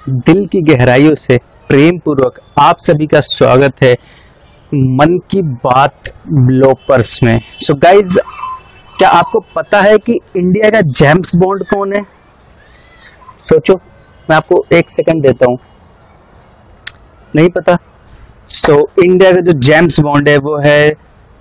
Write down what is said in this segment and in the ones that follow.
दिल की गहराइयों से प्रेम पूर्वक आप सभी का स्वागत है मन की बात ब्लॉपर्स में। सो गाइज, क्या आपको पता है कि इंडिया का जेम्स बॉन्ड कौन है? सोचो, मैं आपको 1 सेकंड देता हूं। नहीं पता? इंडिया का जो जेम्स बॉन्ड है वो है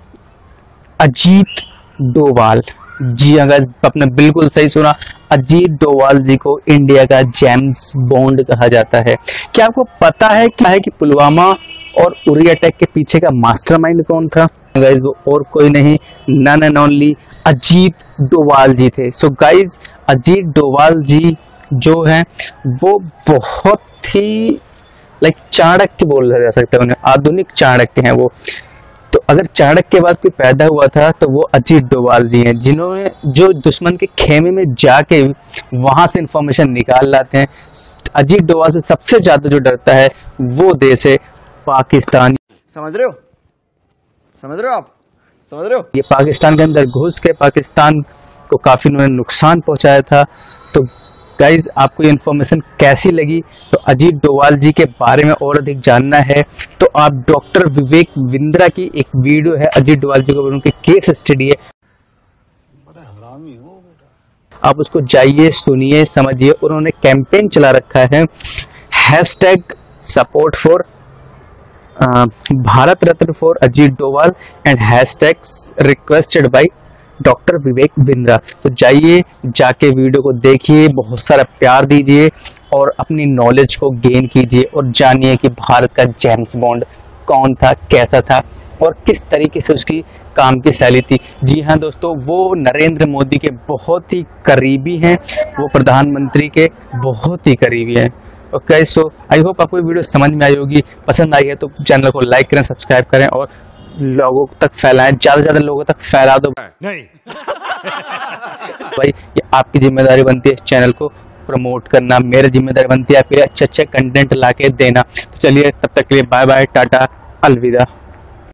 अजीत डोभाल जी। अगर आपने बिल्कुल सही सुना, अजीत डोभाल जी को इंडिया का जेम्स बॉन्ड कहा जाता है। क्या आपको पता है कि पुलवामा और उरी अटैक के पीछे का मास्टरमाइंड कौन था? गाइज, वो और कोई नहीं, none and only Ajit Doval ji थे। गाइज, अजीत डोभाल जी जो हैं वो बहुत ही चाणक्य बोला जा सकता है, उन्हें आधुनिक चाणक्य हैं वो। तो अगर चाणक्य के बाद कोई पैदा हुआ था तो वो अजीत डोभाल जी हैं, जिन्होंने जो दुश्मन के खेमे में जाके वहां से इंफॉर्मेशन निकाल लाते हैं। अजीत डोभाल से सबसे ज्यादा जो डरता है वो देश है पाकिस्तान। समझ रहे हो आप? समझ रहे हो? ये पाकिस्तान के अंदर घुस के पाकिस्तान को काफी उन्होंने नुकसान पहुंचाया था। तो गाइज, आपको ये इन्फॉर्मेशन कैसी लगी? तो अजीत डोभाल जी के बारे में और अधिक जानना है तो आप डॉक्टर विवेक बिंद्रा की एक वीडियो है अजीत डोभाल जी को, उनकी केस स्टडी है, बड़ा हरामी हो बेटा। आप उसको जाइए, सुनिए, समझिए। उन्होंने कैंपेन चला रखा है #support for Bharat Ratna for Ajit Doval and #requested by doctor Vivek Bindra. तो जाइए, जाके वीडियो को देखिए, बहुत सारा प्यार दीजिए और अपनी नॉलेज को गेन कीजिए और जानिए कि भारत का जेम्स बॉन्ड कौन था, कैसा था और किस तरीके से उसकी काम की शैली थी। जी हाँ दोस्तों, वो नरेंद्र मोदी के बहुत ही करीबी हैं, वो प्रधानमंत्री के बहुत ही करीबी हैं। ओके, सो आई होप आपको वीडियो समझ में आई होगी। पसंद आई है तो चैनल को लाइक करें, सब्सक्राइब करें और लोगों तक फैलाएं, ज्यादा से ज्यादा लोगों तक फैला दो। नहीं भाई, ये आपकी जिम्मेदारी बनती है इस चैनल को प्रमोट करना, मेरी जिम्मेदारी बनती है आपके लिए अच्छे कंटेंट लाके देना। तो चलिए, तब तक के लिए बाय बाय, टाटा, अलविदा।